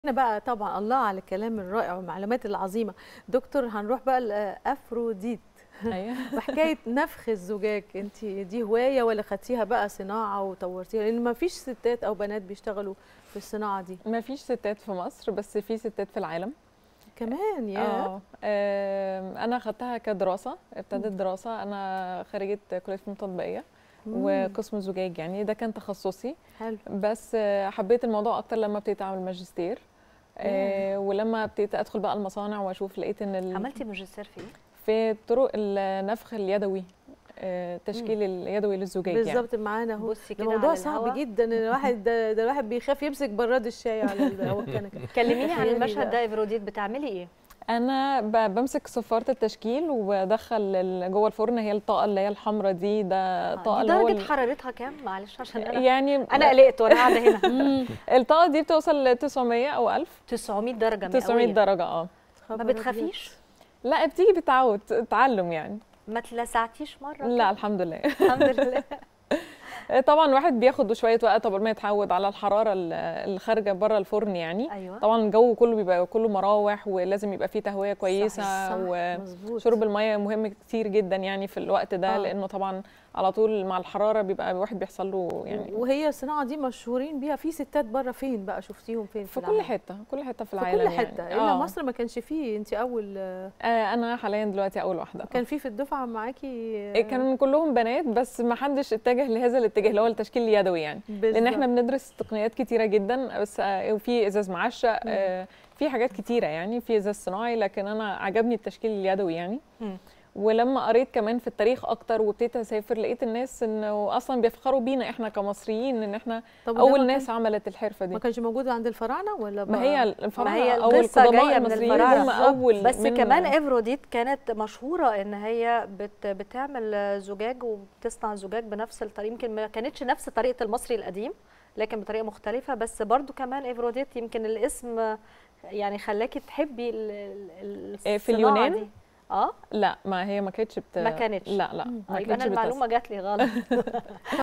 هنا بقى طبعا الله على الكلام الرائع والمعلومات العظيمه. دكتور هنروح بقى لافروديت. ايوه. وحكايه نفخ الزجاج، انت دي هوايه ولا خدتيها بقى صناعه وطورتيها؟ لان ما فيش ستات او بنات بيشتغلوا في الصناعه دي. ما فيش ستات في مصر، بس في ستات في العالم كمان انا خدتها كدراسه، ابتدت دراسه. انا خريجه كليه فنون تطبيقيه وقسم زجاج، يعني ده كان تخصصي. حلو. بس حبيت الموضوع اكتر لما ابتديت اعمل ماجستير. ولما ابتديت ادخل بقى المصانع واشوف، لقيت ان عملتي ماجستير في ايه؟ في طرق النفخ اليدوي، التشكيل اليدوي للزجاج. بالظبط يعني. معانا اهو. بصي كده الموضوع على صعب الهوا. جدا. الواحد ده الواحد بيخاف يمسك براد الشاي على الكنكه. كلميني عن المشهد ده. افروديت بتعملي ايه؟ انا بمسك صفاره التشكيل وبدخل جوه الفرن. هي الطاقه اللي هي الحمراء دي، ده طاقه دي درجه حرارتها كام؟ معلش عشان انا قلقت وانا قاعده هنا. الطاقه دي بتوصل ل 900 او 1000. 900 درجه 900 درجه. ما بتخافيش؟ لا، بتيجي بالتعود، تعلم يعني. ما اتلسعتيش مره؟ لا الحمد لله. الحمد لله. طبعا الواحد بياخد شويه وقت قبل ما يتعود على الحراره اللي خارجه بره الفرن يعني. أيوة. طبعا الجو كله بيبقى كله مراوح، ولازم يبقى فيه تهويه كويسه. صح. وشرب الميه مهم كتير جدا يعني في الوقت ده. لانه طبعا على طول مع الحراره بيبقى الواحد بيحصل له يعني. وهي الصناعه دي مشهورين بيها. في ستات بره فين بقى شفتيهم فين؟ في كل حته، كل حته في العالم. في كل حته يعني. الا مصر ما كانش فيه. انت اول انا حاليا دلوقتي اول واحده. كان في الدفعه معاكي كان كلهم بنات، بس ما حدش اتجه لهذا الاتجاه اللي هو التشكيل اليدوي يعني. لان احنا بندرس تقنيات كتيره جدا، بس وفي ازاز معشق، في حاجات كتيره يعني، في ازاز صناعي، لكن انا عجبني التشكيل اليدوي يعني. ولما قريت كمان في التاريخ اكتر وابتديت اسافر، لقيت الناس انه اصلا بيفخروا بينا احنا كمصريين، ان احنا اول ناس عملت الحرفه دي. ما كانش موجود عند الفراعنه ولا ما هي الفراعنه هي او القدماء المصريين هم اول. بس كمان افروديت كانت مشهوره ان هي بتعمل زجاج وبتصنع زجاج بنفس الطريقه. يمكن ما كانتش نفس طريقه المصري القديم، لكن بطريقه مختلفه. بس برضو كمان افروديت يمكن الاسم يعني خلاكي تحبي الصناعه في اليونان دي. لا، ما هي ما كانتش ما كانتش. لا ما كانتش انا المعلومه جات لي غلط.